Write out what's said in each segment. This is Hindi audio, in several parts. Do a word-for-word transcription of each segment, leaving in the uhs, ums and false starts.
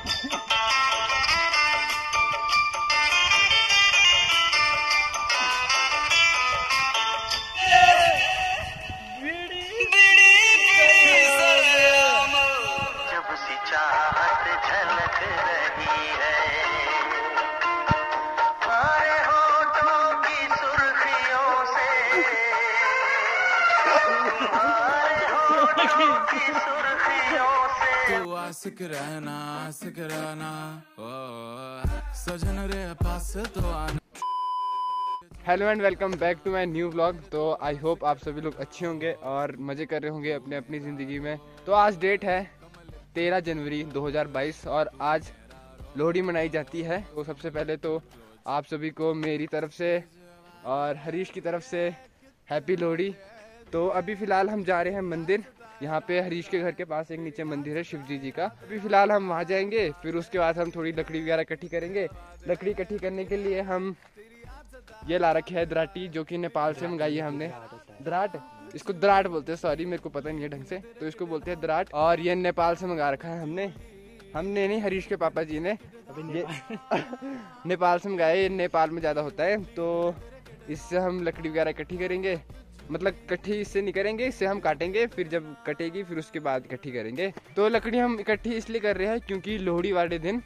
तू आशिक रहना आशिक रहना ओ सजन रे पास तो आना। Hello and welcome back to my new vlog. तो आई होप आप सभी लोग अच्छे होंगे और मज़े कर रहे होंगे अपने अपनी ज़िंदगी में। तो आज डेट है तेरह जनवरी दो हज़ार बाईस और आज लोहड़ी मनाई जाती है। तो सबसे पहले तो आप सभी को मेरी तरफ से और हरीश की तरफ से हैप्पी लोहड़ी। तो अभी फ़िलहाल हम जा रहे हैं मंदिर। यहाँ पे हरीश के घर के पास एक नीचे मंदिर है शिव जी जी का। अभी फ़िलहाल हम वहाँ जाएंगे, फिर उसके बाद हम थोड़ी लकड़ी वगैरह इकट्ठी करेंगे। लकड़ी इकट्ठी करने के लिए हम ये ला रखे है दराटी, जो कि नेपाल से मंगाई है हमने। दराट, इसको दराट बोलते हैं, सॉरी मेरे को पता नहीं है ढंग से, तो इसको बोलते हैं दराट। और ये नेपाल से मंगा रखा है हमने हमने नहीं हरीश के पापा जी ने ये नेपाल से मंगाया। ये नेपाल में ज़्यादा होता है, तो इससे हम लकड़ी वगैरह इकट्ठी करेंगे। मतलब इकट्ठी इससे नहीं करेंगे, इससे हम काटेंगे, फिर जब कटेगी फिर उसके बाद इकट्ठी करेंगे। तो लकड़ी हम इकट्ठी इसलिए कर रहे हैं क्योंकि लोहड़ी वाले दिन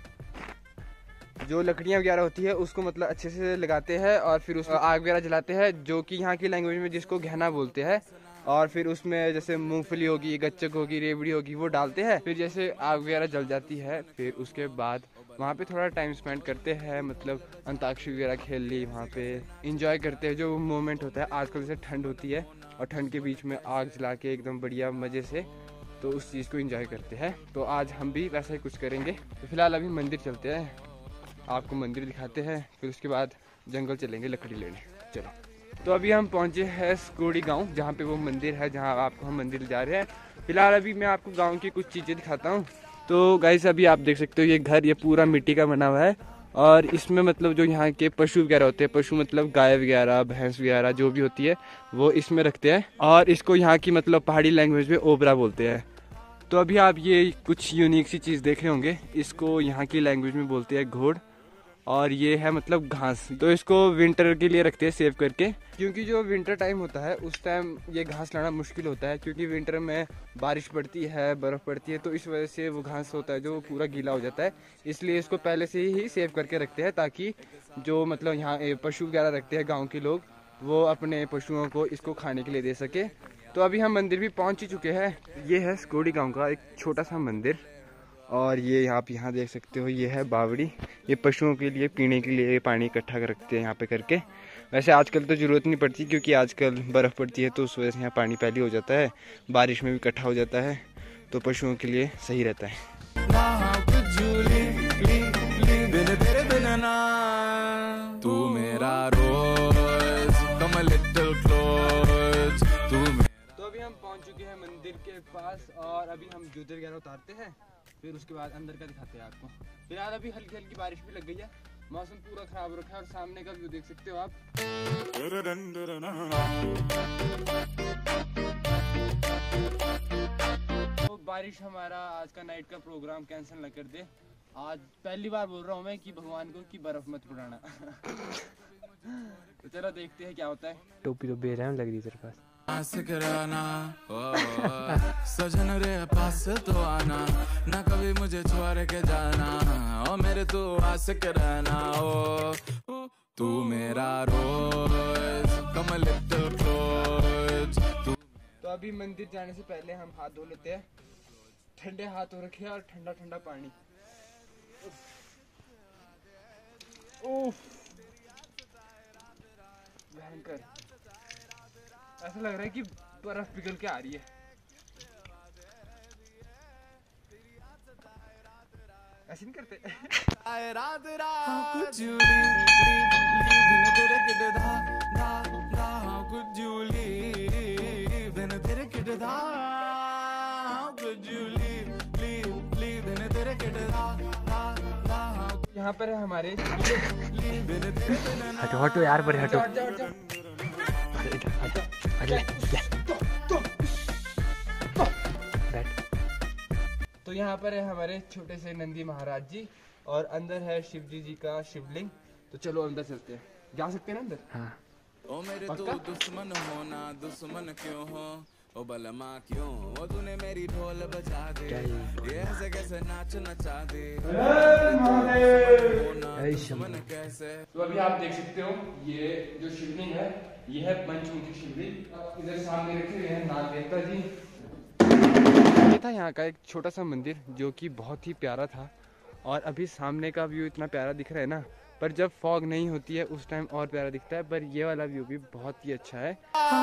जो लकड़ियाँ वगैरह होती है उसको मतलब अच्छे से लगाते हैं और फिर उसको आग वगैरह जलाते हैं, जो कि यहाँ की लैंग्वेज में जिसको गहना बोलते हैं। और फिर उसमें जैसे मूंगफली होगी, गच्चक होगी, रेवड़ी होगी, वो डालते हैं। फिर जैसे आग वगैरह जल जाती है, फिर उसके बाद वहाँ पे थोड़ा टाइम स्पेंड करते हैं, मतलब अंताक्षरी वगैरह खेल ली, वहाँ पे इंजॉय करते हैं जो मोमेंट होता है। आजकल जैसे ठंड होती है और ठंड के बीच में आग जला के एकदम बढ़िया मज़े से, तो उस चीज़ को एंजॉय करते हैं। तो आज हम भी वैसा ही कुछ करेंगे। तो फिलहाल अभी मंदिर चलते हैं, आपको मंदिर दिखाते हैं, फिर उसके बाद जंगल चलेंगे लकड़ी लेने। चलो, तो अभी हम पहुंचे हैं स्कोड़ी गांव, जहां पे वो मंदिर है जहां आपको हम मंदिर जा रहे हैं। फिलहाल अभी मैं आपको गांव की कुछ चीज़ें दिखाता हूं। तो गाइस अभी आप देख सकते हो ये घर, ये पूरा मिट्टी का बना हुआ है और इसमें मतलब जो यहाँ के पशु वगैरह होते हैं, पशु मतलब गाय वगैरह, भैंस वगैरह जो भी होती है वो इसमें रखते हैं। और इसको यहाँ की मतलब पहाड़ी लैंग्वेज में ओबरा बोलते हैं। तो अभी आप ये कुछ यूनिक सी चीज़ देख रहे होंगे, इसको यहाँ की लैंग्वेज में बोलते हैं घोड़। और ये है मतलब घास। तो इसको विंटर के लिए रखते हैं सेव करके, क्योंकि जो विंटर टाइम होता है उस टाइम ये घास लाना मुश्किल होता है, क्योंकि विंटर में बारिश पड़ती है, बर्फ़ पड़ती है, तो इस वजह से वो घास होता है जो पूरा गीला हो जाता है। इसलिए इसको पहले से ही सेव करके रखते हैं, ताकि जो मतलब यहाँ पशु वगैरह रखते हैं गाँव के लोग, वो अपने पशुओं को इसको खाने के लिए दे सके। तो अभी हम मंदिर भी पहुँच ही चुके हैं। ये है स्कोड़ी गाँव का एक छोटा सा मंदिर और ये आप यहाँ देख सकते हो, ये है बावड़ी। ये पशुओं के लिए पीने के लिए पानी इकट्ठा कर रखते हैं यहाँ पे करके। वैसे आजकल तो ज़रूरत नहीं पड़ती, क्योंकि आजकल बर्फ़ पड़ती है, तो उस वजह से यहाँ पानी पहले हो जाता है, बारिश में भी इकट्ठा हो जाता है, तो पशुओं के लिए सही रहता है। तू मेरा रोज कम लिटिल क्लोज तू। तो अभी हम पहुँच चुके हैं मंदिर के पास और अभी हम जूते वगैरह उतारते हैं, फिर उसके बाद अंदर का दिखाते हैं आपको। फिलहाल अभी हल्की हल्की बारिश भी लग गई है, मौसम पूरा खराब हो रखा है और सामने का व्यू देख सकते हो आप। तो बारिश हमारा आज का नाइट का प्रोग्राम कैंसिल न कर दे। आज पहली बार बोल रहा हूँ मैं कि भगवान को कि बर्फ मत पड़ाना। तो चलो देखते हैं क्या होता है। टोपी तो बेरहम लग रही है तेरे पास। आशिक रहना ओ सजन रे पास तो आना, ना कभी मुझे छोड़ के जाना, ओ मेरे तू आशिक रहना ओ तू मेरा रोज कम लिटिल क्लोज तू। तो अभी मंदिर जाने से पहले हम हाथ धो लेते हैं। ठंडे हाथ हो रखे हैं और ठंडा ठंडा पानी। उफ, भयंकर, ऐसा लग रहा है कि बर्फ पिघल के आ रही है। ऐसे नहीं करते। रात रात यहाँ पर है हमारे। हटो हटो यार, बड़े हटो। तो यहाँ पर है हमारे छोटे से नंदी महाराज जी और अंदर है शिव जी जी का शिवलिंग। तो चलो अंदर चलते हैं, जा सकते हैं ना अंदर? हाँ। ओ मेरे तू दुश्मन होना दुश्मन क्यों हो, ओ बलमा क्यों, ओ तूने मेरी ढोल बजा दे, ये ऐसे कैसे नाच नचा दे, दुश्मन कैसे। तो अभी आप देख सकते हो ये जो शिवलिंग है ये है पंचमुखी शिवलिंग। इधर सामने रखे हुए हैं नाग देवता जी। ये था यहाँ का एक छोटा सा मंदिर जो कि बहुत ही प्यारा था और अभी सामने का व्यू इतना प्यारा दिख रहा है ना, पर जब फॉग नहीं होती है उस टाइम और प्यारा दिखता है। पर ये वाला व्यू भी बहुत ही अच्छा है।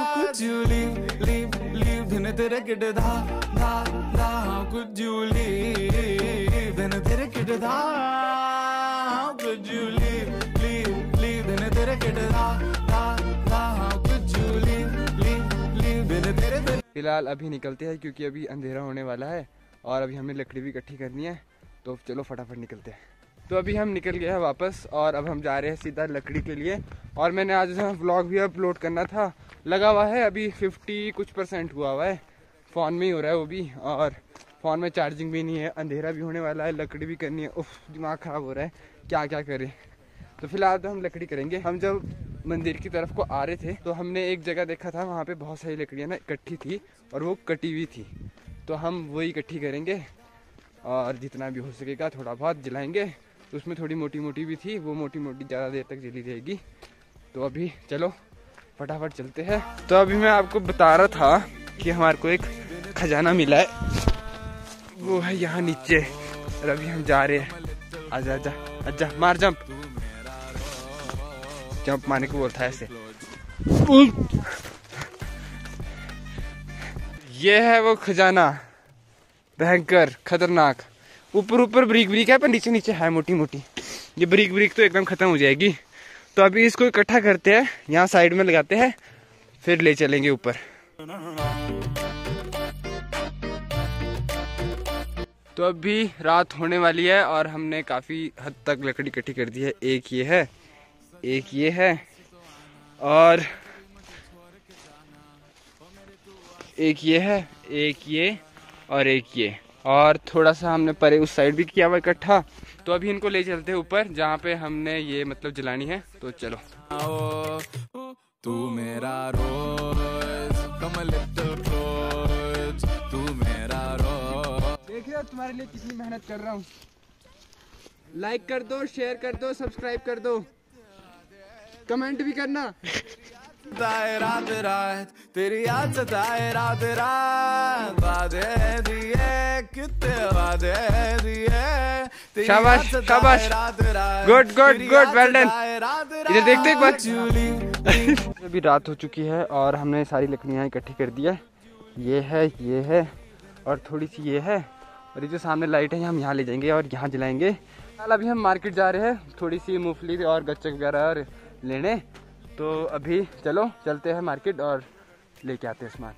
फिलहाल अभी निकलते हैं क्योंकि अभी अंधेरा होने वाला है और अभी हमें लकड़ी भी इकट्ठी करनी है, तो चलो फटाफट निकलते हैं। तो अभी हम निकल गए हैं वापस और अब हम जा रहे हैं सीधा लकड़ी के लिए। और मैंने आज व्लॉग भी अपलोड करना था, लगा हुआ है अभी फिफ्टी कुछ परसेंट हुआ हुआ है, फ़ोन में ही हो रहा है वो भी, और फ़ोन में चार्जिंग भी नहीं है, अंधेरा भी होने वाला है, लकड़ी भी करनी है। उफ, दिमाग ख़राब हो रहा है, क्या क्या करें। तो फिलहाल तो हम लकड़ी करेंगे। हम जब मंदिर की तरफ को आ रहे थे तो हमने एक जगह देखा था, वहाँ पे बहुत सारी लकड़ियाँ ना इकट्ठी थी और वो कटी हुई थी, तो हम वही इकट्ठी करेंगे और जितना भी हो सकेगा थोड़ा बहुत जलाएंगे। तो उसमें थोड़ी मोटी मोटी भी थी, वो मोटी मोटी ज़्यादा देर तक जली रहेगी। तो अभी चलो फटाफट चलते हैं। तो अभी मैं आपको बता रहा था कि हमारे को एक खजाना मिला है, वो है यहाँ नीचे, और अभी हम जा रहे हैं। आजा आजा आजा, मार जंप, जंप मारने को बोलता है ऐसे। ये है वो खजाना, भयंकर खतरनाक। ऊपर ऊपर ब्रिक ब्रिक है पर नीचे नीचे है मोटी मोटी। ये ब्रिक ब्रिक तो एकदम खत्म हो जाएगी। तो अभी इसको इकट्ठा करते हैं, यहाँ साइड में लगाते हैं, फिर ले चलेंगे ऊपर। तो अभी रात होने वाली है और हमने काफी हद तक लकड़ी इकट्ठी कर दी है। एक ये है, एक ये है, और एक ये है, एक ये, और एक ये, और थोड़ा सा हमने परे उस साइड भी किया हुआ इकट्ठा। तो अभी इनको ले चलते हैं ऊपर जहाँ पे हमने ये मतलब जलानी है। तो चलो। तू मेरा रोज कमल रोज, तू मेरा रोज। देखिए तुम्हारे लिए कितनी मेहनत कर रहा हूँ। लाइक कर दो, शेयर कर दो, सब्सक्राइब कर दो, कमेंट भी करना। रात रात तेरी याद सताए, रात रात वादे दिए, कितने वादे दिए। शाबाश शाबाश, good good good, well done. इधर देखते एक बार। अभी रात हो चुकी है और हमने सारी लकड़ियाँ इकट्ठी कर दी है। ये है, ये है, और थोड़ी सी ये है, और ये जो सामने लाइट है हम यहाँ ले जाएंगे और यहाँ जलाएंगे। फिलहाल अभी हम मार्केट जा रहे हैं थोड़ी सी मूंगफली और गच्चक वगैरह और लेने। तो अभी चलो चलते हैं मार्केट और लेके आते हैं सामान।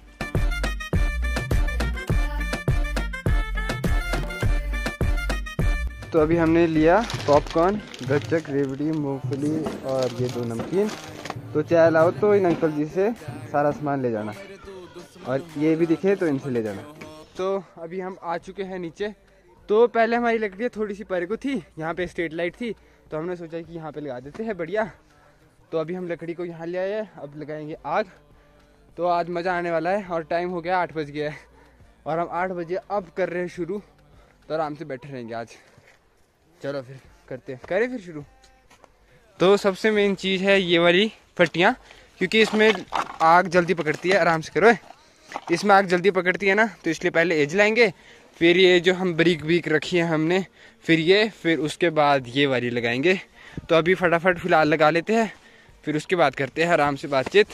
तो अभी हमने लिया पॉपकॉर्न, गच्चक, रेवड़ी, मूंगफली और ये दो नमकीन। तो चाय लाओ तो इन अंकल जी से सारा सामान ले जाना, और ये भी दिखे तो इनसे ले जाना। तो अभी हम आ चुके हैं नीचे। तो पहले हमारी लकड़ियाँ थोड़ी सी परे को थी, यहाँ पे स्ट्रीट लाइट थी, तो हमने सोचा कि यहाँ पे लगा देते हैं, बढ़िया। तो अभी हम लकड़ी को यहाँ ले आए हैं, अब लगाएंगे आग। तो आज मज़ा आने वाला है और टाइम हो गया आठ बज गया है और हम आठ बजे अब कर रहे हैं शुरू। तो आराम से बैठे रहेंगे आज। चलो फिर करते हैं, करें फिर शुरू। तो सबसे मेन चीज़ है ये वाली फट्टियाँ, क्योंकि इसमें आग जल्दी पकड़ती है। आराम से करो, इसमें आग जल्दी पकड़ती है ना, तो इसलिए पहले ये जलाएंगे, फिर ये जो हम ब्रिक ब्रिक रखी है हमने, फिर ये, फिर उसके बाद ये वाली लगाएंगे। तो अभी फटाफट फिलहाल लगा लेते हैं, फिर उसके बाद करते हैं आराम से बातचीत।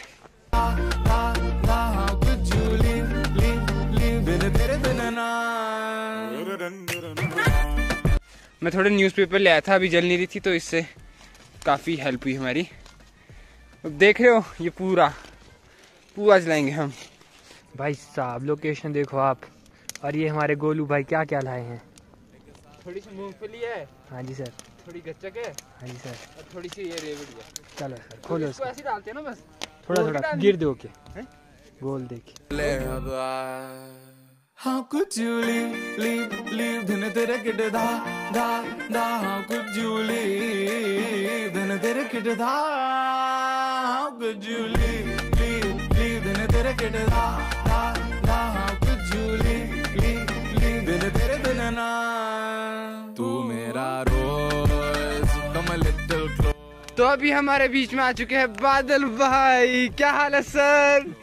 मैं थोड़े न्यूज़पेपर ले आया था, अभी जल नहीं रही थी, तो इससे काफ़ी हेल्प हुई हमारी। अब देख रहे हो ये पूरा पूरा जलाएंगे हम। भाई साहब लोकेशन देखो आप, और ये हमारे गोलू भाई क्या क्या लाए हैं। थोड़ी सी मूंगफली है। हाँ जी सर। थोड़ी गच्चक है। हाँ जी सर। और थोड़ी सी ये रेवड़ी है। चलो सर खोलो, इसको ऐसे डालते हैं ना बस, थोड़ा थोड़ा गिर दो के गोल देखिए। How could you leave, leave, leave दिन तेरे किड दा दा दा How could you leave दिन तेरे किड दा How could you leave, leave, leave दिन तेरे किड दा दा दा How could you leave, leave, leave दिन तेरे बिन ना तू मेरा रोज come a little close। तो अभी हमारे बीच में आ चुके हैं बादल भाई। क्या हाल है सर?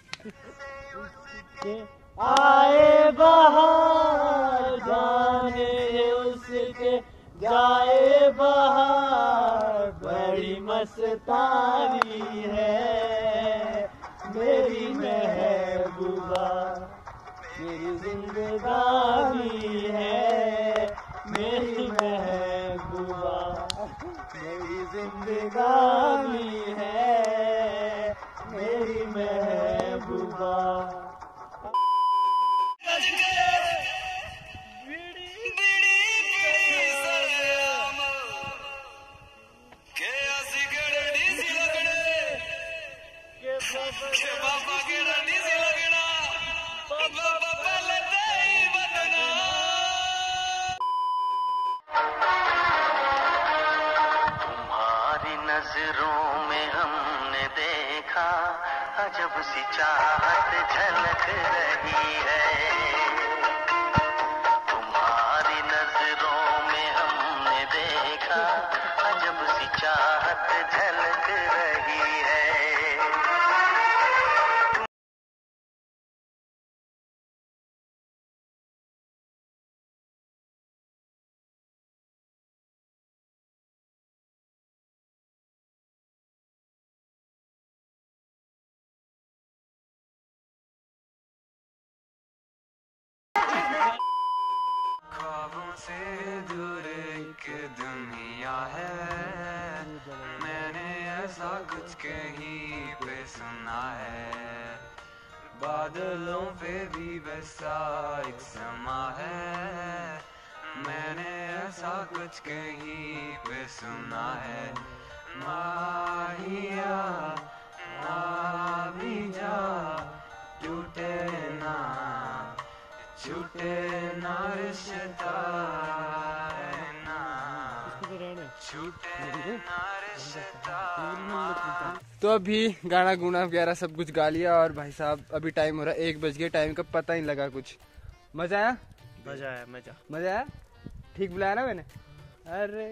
आए बहार जाने उसके जाए बहार बड़ी मस्तानी है मेरी महबूबा मेरी जिंदगानी है मेरी महबूबा मेरी जिंदगानी है मेरी महबूबा। तुम्हारी नजरों में हमने देखा अजब सी चाहत झलक रही है। तुम्हारी नजरों में हमने देखा अजब सी चाहत झलक रही है। ख्वाबों से दूर एक दुनिया है मैंने ऐसा कुछ कहीं पे सुना है बादलों पे भी वैसा एक समा है मैंने ऐसा कुछ कहीं पे सुना है माहिया आ भी जा टूटे ना छूटे ना रिश्ता ना छूटे ना रिश्ता। तो अभी गाना गुना वगैरह सब कुछ गा लिया और भाई साहब अभी टाइम हो रहा है एक बज गया। टाइम का पता नहीं लगा कुछ। मजा आया? मजा आया मजा मजा आया? ठीक बुलाया ना मैंने? अरे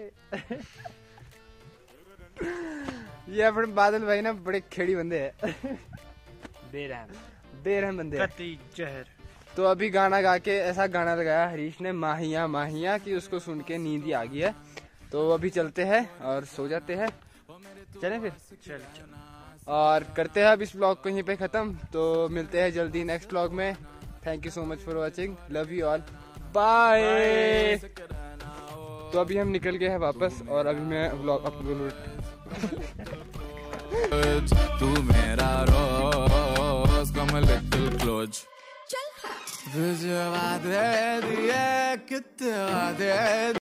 ये अपने बादल भाई ना बड़े खेड़ी बंदे हैं। बेरहम बेरहम बंदे हैं। कती जहर। तो अभी गाना गा के ऐसा गाना लगाया हरीश ने माहिया माहिया कि उसको सुन के नींद ही आ गई है। तो अभी चलते हैं और सो जाते हैं। चलें फिर? चल और करते हैं अब इस ब्लॉग को यहीं पे ख़त्म। तो मिलते हैं जल्दी नेक्स्ट ब्लॉग में। Thank you so much for watching. Love you all. Bye. तो अभी हम निकल गए हैं वापस और अभी मैं ब्लॉग अपलोड तू मेरा रोज come a little close। तुझे वादे दिए कितने वादे